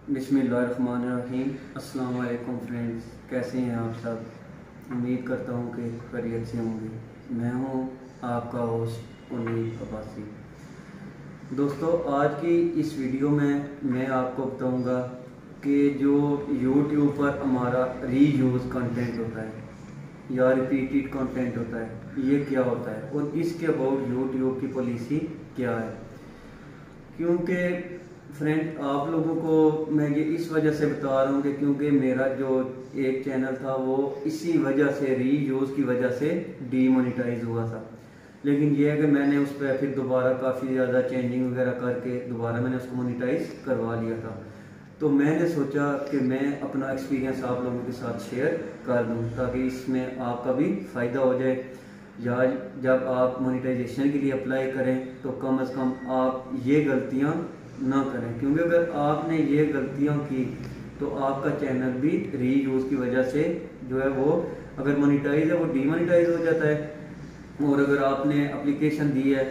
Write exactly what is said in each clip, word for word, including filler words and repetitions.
बिस्मिल्लाहिर्रहमानिर्रहीम। अस्सलाम वालेकुम फ्रेंड्स, कैसे हैं आप सब? उम्मीद करता हूँ कि खैरियत से होंगे। मैं हूँ आपका होस्ट उन्नीस अब्बासी। दोस्तों, आज की इस वीडियो में मैं आपको बताऊँगा कि जो यूट्यूब पर हमारा रीयूज़ कंटेंट होता है या रिपीटेड कंटेंट होता है, ये क्या होता है और इसके अबाउट यूट्यूब की पॉलिसी क्या है। क्योंकि फ्रेंड, आप लोगों को मैं ये इस वजह से बता रहा हूँ कि क्योंकि मेरा जो एक चैनल था वो इसी वजह से, रीयूज़ की वजह से डीमोनेटाइज हुआ था। लेकिन ये है कि मैंने उस पर फिर दोबारा काफ़ी ज़्यादा चेंजिंग वगैरह करके दोबारा मैंने उसको मोनेटाइज करवा लिया था। तो मैंने सोचा कि मैं अपना एक्सपीरियंस आप लोगों के साथ शेयर कर दूँ ताकि इसमें आपका भी फ़ायदा हो जाए। या जब आप मोनेटाइजेशन के लिए अप्लाई करें तो कम अज़ कम आप ये गलतियाँ ना करें, क्योंकि अगर आपने ये गलतियाँ की तो आपका चैनल भी रीयूज़ की वजह से जो है वो अगर मोनेटाइज है वो डीमोनेटाइज हो जाता है। और अगर आपने एप्लीकेशन दी है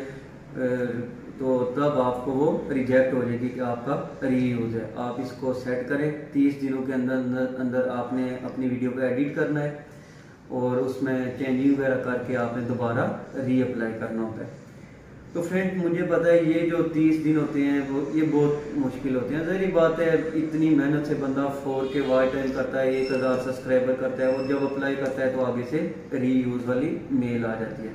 तो तब आपको वो रिजेक्ट हो जाएगी कि आपका रीयूज़ है। आप इसको सेट करें, तीस दिनों के अंदर अंदर अंदर आपने अपनी वीडियो को एडिट करना है और उसमें चेंजिंग वगैरह करके आपने दोबारा रीअप्लाई करना होता है। तो फ्रेंड, मुझे पता है ये जो तीस दिन होते हैं वो ये बहुत मुश्किल होते हैं। ज़ाहिर बात है, इतनी मेहनत से बंदा फोर के वाई टाइम करता है, एक हज़ार सब्सक्राइबर करता है और जब अप्लाई करता है तो आगे से रीयूज़ वाली मेल आ जाती है।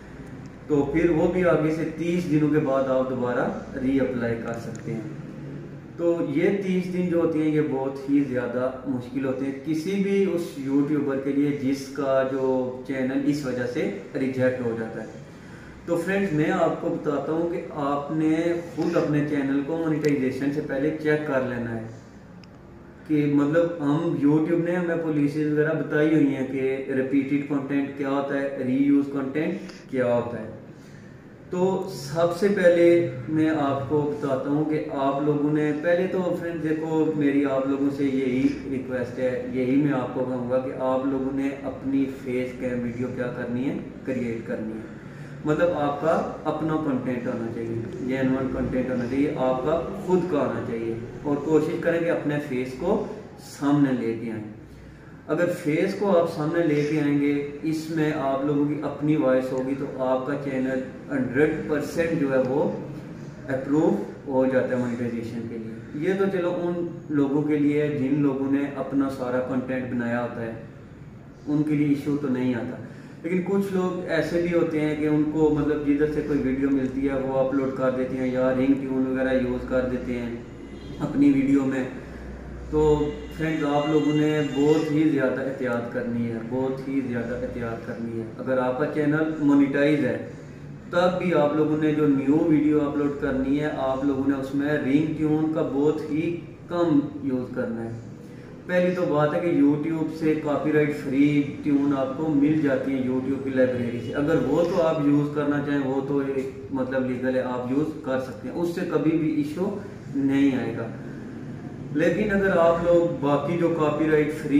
तो फिर वो भी आगे से तीस दिनों के बाद आप दोबारा रीअप्लाई कर सकते हैं। तो ये तीस दिन जो होते हैं ये बहुत ही ज़्यादा मुश्किल होते हैं किसी भी उस यूट्यूबर के लिए जिसका जो चैनल इस वजह से रिजेक्ट हो जाता है। तो फ्रेंड्स, मैं आपको बताता हूँ कि आपने खुद अपने चैनल को मोनेटाइजेशन से पहले चेक कर लेना है कि मतलब हम यूट्यूब ने हमें पॉलिसीज वगैरह बताई हुई हैं कि रिपीटेड कंटेंट क्या होता है, रीयूज कंटेंट क्या होता है। तो सबसे पहले मैं आपको बताता हूँ कि आप लोगों ने पहले तो फ्रेंड्स देखो, मेरी आप लोगों से यही रिक्वेस्ट है, यही मैं आपको कहूँगा कि आप लोगों ने अपनी फेस कैम वीडियो क्या करनी है, क्रिएट करनी है। मतलब आपका अपना कंटेंट आना चाहिए, जेन्युइन कंटेंट आना चाहिए, आपका खुद का आना चाहिए और कोशिश करें कि अपने फेस को सामने लेके आएँ। अगर फेस को आप सामने लेके आएंगे, इसमें आप लोगों की अपनी वॉइस होगी तो आपका चैनल हंड्रेड परसेंट जो है वो अप्रूव हो जाता है मोनेटाइजेशन के लिए। ये तो चलो उन लोगों के लिए जिन लोगों ने अपना सारा कंटेंट बनाया होता है, उनके लिए इशू तो नहीं आता। लेकिन कुछ लोग ऐसे भी होते हैं कि उनको मतलब जिधर से कोई वीडियो मिलती है वो अपलोड कर देते हैं या रिंग ट्यून वगैरह यूज़ कर देते हैं अपनी वीडियो में। तो फ्रेंड्स, आप लोगों ने बहुत ही ज़्यादा एहतियात करनी है, बहुत ही ज़्यादा एहतियात करनी है। अगर आपका चैनल मोनेटाइज है तब भी आप लोगों ने जो न्यू वीडियो अपलोड करनी है, आप लोगों ने उसमें रिंग ट्यून का बहुत ही कम यूज़ करना है। पहली तो बात है कि YouTube से कॉपीराइट फ्री ट्यून आपको मिल जाती है YouTube की लाइब्रेरी से। अगर वो तो आप यूज़ करना चाहें वो तो एक मतलब लीगल है, आप यूज़ कर सकते हैं, उससे कभी भी इशू नहीं आएगा। लेकिन अगर आप लोग बाकी जो कॉपीराइट फ्री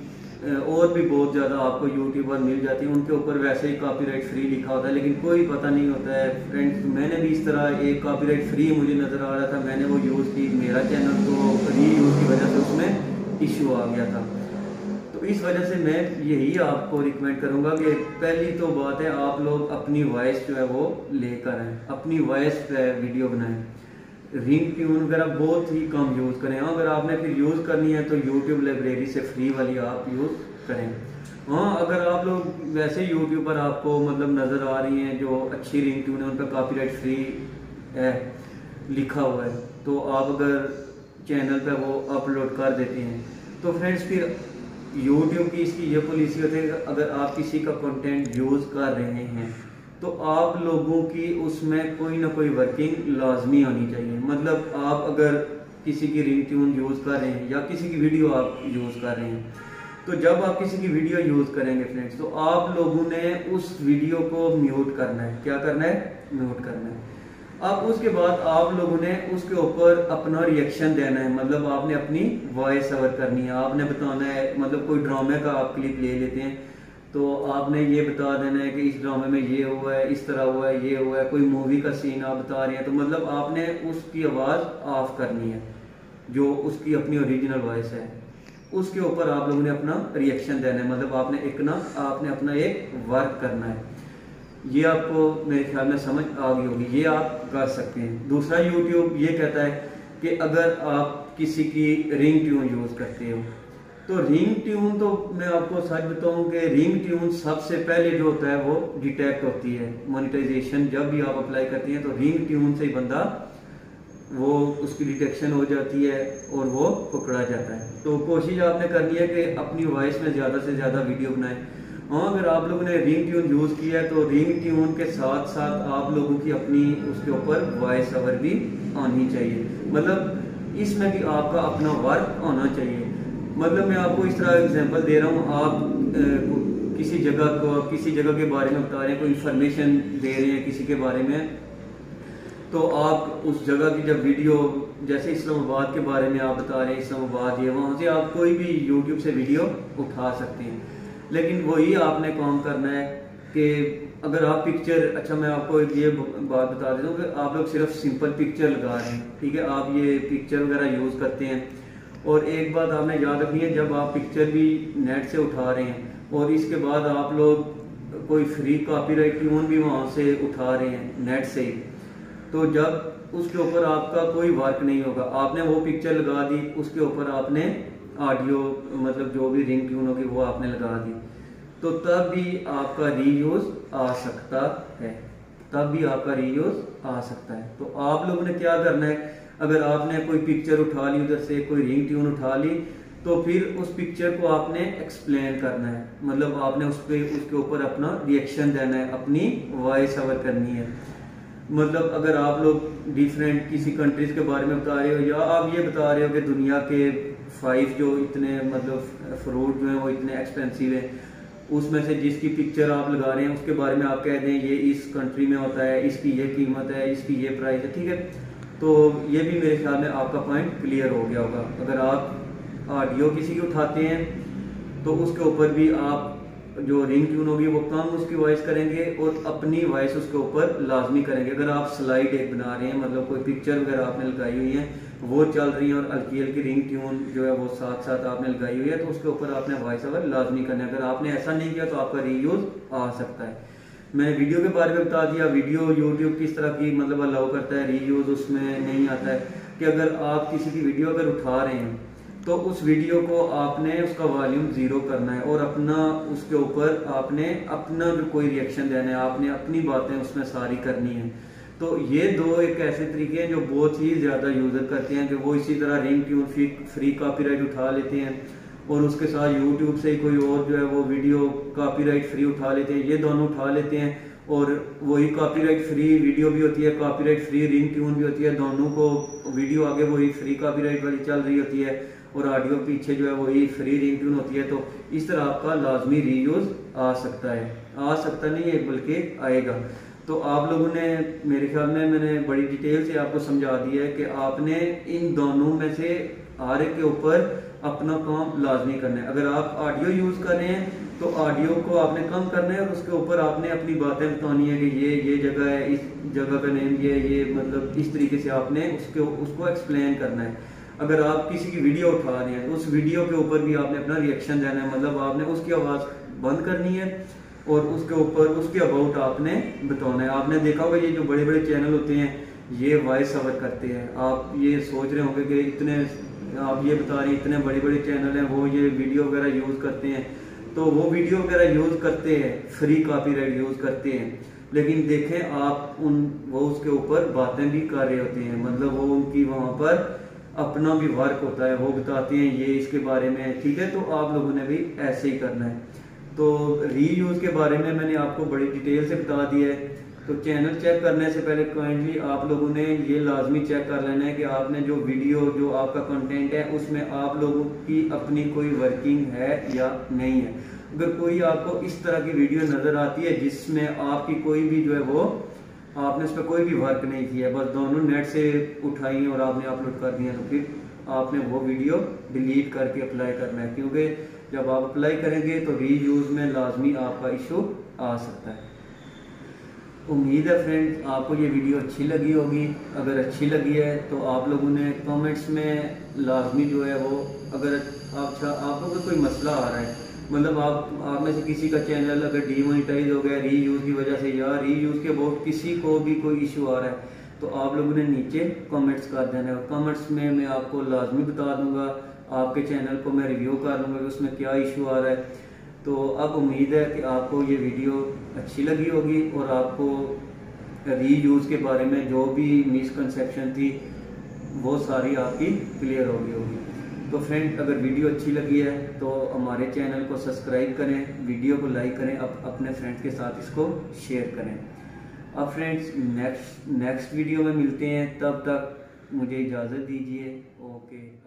और भी बहुत ज़्यादा आपको यूट्यूबर मिल जाती है, उनके ऊपर वैसे ही कॉपीराइट फ्री लिखा होता है लेकिन कोई पता नहीं होता है। फ्रेंड्स, मैंने भी इस तरह एक कॉपीराइट फ्री मुझे नज़र आ रहा था, मैंने वो यूज़ की, मेरा चैनल तो री यूज़ की वजह से उसमें इशू आ गया था। तो इस वजह से मैं यही आपको रिकमेंड करूंगा कि पहली तो बात है आप लोग अपनी वॉइस जो है वो लेकर आएँ, अपनी वॉइस पे वीडियो बनाएं, रिंग ट्यून वगैरह बहुत ही कम यूज़ करें। अगर आपने फिर यूज़ करनी है तो यूट्यूब लाइब्रेरी से फ्री वाली आप यूज़ करें। हाँ, अगर आप लोग वैसे यूट्यूब पर आपको मतलब नज़र आ रही हैं जो अच्छी रिंग ट्यून है, उन पर कॉपीराइट फ्री है लिखा हुआ है, तो आप अगर चैनल पे वो अपलोड कर देते हैं तो फ्रेंड्स फिर यूट्यूब की इसकी ये पॉलिसी होती है कि अगर आप किसी का कंटेंट यूज़ कर रहे हैं तो आप लोगों की उसमें कोई ना कोई वर्किंग लाजमी होनी चाहिए। मतलब आप अगर किसी की रिंग ट्यून यूज़ कर रहे हैं या किसी की वीडियो आप यूज़ कर रहे हैं, तो जब आप किसी की वीडियो यूज़ करेंगे फ्रेंड्स, तो आप लोगों ने उस वीडियो को म्यूट करना है। क्या करना है? म्यूट करना है। अब उसके बाद आप लोगों ने उसके ऊपर अपना रिएक्शन देना है, मतलब आपने अपनी वॉइस ओवर करनी है, आपने बताना है। मतलब कोई ड्रामे का आप क्लिप ले लेते हैं तो आपने ये बता देना है कि इस ड्रामे में ये हुआ है, इस तरह हुआ है, ये हुआ है। कोई मूवी का सीन आप बता रहे हैं तो मतलब आपने उसकी आवाज़ ऑफ करनी है। जो उसकी अपनी ओरिजिनल वॉइस है, उसके ऊपर आप लोगों ने अपना रिएक्शन देना है। मतलब आपने एक ना आपने अपना एक वर्क करना है। ये आपको मेरे ख्याल में समझ आ गई होगी, ये आप कर सकते हैं। दूसरा यूट्यूब ये कहता है कि अगर आप किसी की रिंग ट्यून यूज़ करते हो तो रिंग ट्यून, तो मैं आपको सच बताऊं कि रिंग ट्यून सबसे पहले जो होता है वो डिटेक्ट होती है। मोनेटाइजेशन जब भी आप अप्लाई करते हैं तो रिंग ट्यून से ही बंदा वो उसकी डिटेक्शन हो जाती है और वो पकड़ा जाता है। तो कोशिश आपने करनी है कि अपनी वॉइस में ज़्यादा से ज़्यादा वीडियो बनाएं। हाँ, अगर आप लोगों ने रिंग ट्यून यूज़ किया है तो रिंग ट्यून के साथ साथ आप लोगों की अपनी उसके ऊपर वॉइस ओवर भी आनी चाहिए। मतलब इसमें भी आपका अपना वर्क होना चाहिए। मतलब मैं आपको इस तरह एग्जांपल दे रहा हूँ, आप ए, किसी जगह को किसी जगह के बारे में बता रहे हैं, कोई इन्फॉर्मेशन दे रहे हैं किसी के बारे में, तो आप उस जगह की जब वीडियो, जैसे इस्लामाबाद के बारे में आप बता रहे हैं, इस्लामाबाद ये वहाँ से आप कोई भी यूट्यूब से वीडियो उठा सकते हैं। लेकिन वही आपने काम करना है कि अगर आप पिक्चर, अच्छा मैं आपको ये बात बता देता हूँ कि आप लोग सिर्फ सिंपल पिक्चर लगा रहे हैं, ठीक है, आप ये पिक्चर वगैरह यूज़ करते हैं। और एक बात आपने याद रखनी है, जब आप पिक्चर भी नेट से उठा रहे हैं और इसके बाद आप लोग कोई फ्री कॉपीराइट ट्यून भी वहाँ से उठा रहे हैं नेट से ही, तो जब उसके ऊपर आपका कोई वर्क नहीं होगा, आपने वो पिक्चर लगा दी, उसके ऊपर आपने ऑडियो मतलब जो भी रिंग ट्यून होगी वो आपने लगा दी, तो तब भी आपका रीयूज आ सकता है, तब भी आपका रीयूज आ सकता है। तो आप लोगों ने क्या करना है, अगर आपने कोई पिक्चर उठा ली, उधर से कोई रिंग ट्यून उठा ली, तो फिर उस पिक्चर को आपने एक्सप्लेन करना है। मतलब आपने उस पे उसके ऊपर अपना रिएक्शन देना है, अपनी वॉइस ओवर करनी है। मतलब अगर आप लोग डिफरेंट किसी कंट्रीज के बारे में बता रहे हो, या आप ये बता रहे हो कि दुनिया के फाइव जो इतने मतलब फ्रूट जो है वो इतने एक्सपेंसिव है, उसमें से जिसकी पिक्चर आप लगा रहे हैं उसके बारे में आप कह दें ये इस कंट्री में होता है, इसकी ये कीमत है, इसकी ये प्राइस है, ठीक है। तो ये भी मेरे ख्याल में आपका पॉइंट क्लियर हो गया होगा। अगर आप ऑडियो किसी की उठाते हैं तो उसके ऊपर भी आप जो रिंग ट्यून होगी वो कम उसकी वॉइस करेंगे और अपनी वॉइस उसके ऊपर लाजमी करेंगे। अगर आप स्लाइड एक बना रहे हैं, मतलब कोई पिक्चर वगैरह आपने लगाई हुई है वो चल रही है और हल्की हल्की रिंग ट्यून जो है वो साथ साथ आपने लगाई हुई है, तो उसके ऊपर आपने वॉइस ओवर लाजमी करना है। अगर आपने ऐसा नहीं किया तो आपका रीयूज आ सकता है। मैंने वीडियो के बारे में बता दिया, वीडियो यूट्यूब किस तरह की मतलब अलाउ करता है, रीयूज उसमें नहीं आता है कि अगर आप किसी की वीडियो अगर उठा रहे हैं तो उस वीडियो को आपने उसका वॉल्यूम जीरो करना है और अपना उसके ऊपर आपने अपना जो कोई रिएक्शन देना है, आपने अपनी बातें उसमें सारी करनी है। तो ये दो एक ऐसे तरीके हैं जो बहुत ही ज़्यादा यूज़र करते हैं कि वो इसी तरह ring tune free free copyright उठा लेते हैं और उसके साथ यूट्यूब से ही कोई और जो है वो वीडियो कॉपीराइट फ्री उठा लेते हैं, ये दोनों उठा लेते हैं और वही कॉपीराइट फ्री वीडियो भी होती है, कॉपीराइट फ्री रिंग ट्यून भी होती है, दोनों को वीडियो आगे वही फ्री कॉपीराइट वाली चल रही होती है और ऑडियो पीछे जो है वही फ्री रिंग ट्यून होती है। तो इस तरह आपका लाजमी रीयूज आ सकता है, आ सकता नहीं है बल्कि आएगा। तो आप लोगों ने मेरे ख्याल में मैंने बड़ी डिटेल से आपको समझा दिया है कि आपने इन दोनों में से हर एक के ऊपर अपना काम लाजमी करना है। अगर आप ऑडियो यूज़ कर रहे हैं तो ऑडियो को आपने कम करना है और उसके ऊपर आपने अपनी बातें बतानी है कि ये ये जगह है, इस जगह का नेम ये ये मतलब इस तरीके से आपने उसके उसको एक्सप्लेन करना है। अगर आप किसी की वीडियो उठा रहे हैं तो उस वीडियो के ऊपर भी आपने अपना रिएक्शन देना है, मतलब आपने उसकी आवाज़ बंद करनी है और उसके ऊपर उसके अबाउट आपने बताना है। आपने देखा होगा ये जो बड़े बड़े चैनल होते हैं ये वॉइस ओवर करते हैं। आप ये सोच रहे होंगे कि इतने आप ये बता रहे हैं इतने बड़े बड़े चैनल हैं वो ये वीडियो वगैरह यूज़ करते हैं, तो वो वीडियो वगैरह यूज़ करते हैं, फ्री कॉपीराइट यूज़ करते हैं, लेकिन देखें आप उन वो उसके ऊपर बातें भी कर रहे होते हैं, मतलब वो उनकी वहाँ पर अपना भी वर्क होता है, वो बताते हैं ये इसके बारे में, ठीक है। तो आप लोगों ने भी ऐसे ही करना है। तो रीयूज़ के बारे में मैंने आपको बड़ी डिटेल से बता दिया है। तो चैनल चेक करने से पहले काइंडली आप लोगों ने ये लाजमी चेक कर लेना है कि आपने जो वीडियो जो आपका कंटेंट है उसमें आप लोगों की अपनी कोई वर्किंग है या नहीं है। अगर कोई आपको इस तरह की वीडियो नज़र आती है जिसमें आपकी कोई भी जो है वो आपने उस पर कोई भी वर्क नहीं किया, बस दोनों नेट से उठाई और आपने अपलोड कर दिया, तो फिर आपने वो वीडियो डिलीट करके अप्लाई करना है, क्योंकि जब आप अप्लाई करेंगे तो रीयूज़ में लाजमी आपका इशू आ सकता है। उम्मीद है फ्रेंड्स आपको ये वीडियो अच्छी लगी होगी। अगर अच्छी लगी है तो आप लोगों ने कमेंट्स में लाजमी जो है वो, अगर अच्छा आप लोगों को कोई मसला आ रहा है, मतलब आप आप में से किसी का चैनल अगर डीमोनेटाइज हो गया री यूज़ की वजह से, या री यूज़ के बहुत किसी को भी कोई इशू आ रहा है, तो आप लोगों ने नीचे कमेंट्स कर देना है। कमेंट्स में मैं आपको लाजमी बता दूंगा, आपके चैनल को मैं रिव्यू कर लूँगा कि उसमें क्या इशू आ रहा है। तो अब उम्मीद है कि आपको ये वीडियो अच्छी लगी होगी और आपको री यूज़ के बारे में जो भी मिसकंसेप्शन थी वो सारी आपकी क्लियर होगी होगी तो फ्रेंड, अगर वीडियो अच्छी लगी है तो हमारे चैनल को सब्सक्राइब करें, वीडियो को लाइक करें, अप, अपने फ्रेंड्स के साथ इसको शेयर करें। अब फ्रेंड्स नेक्स्ट नेक्स्ट वीडियो में मिलते हैं, तब तक मुझे इजाज़त दीजिए। ओके।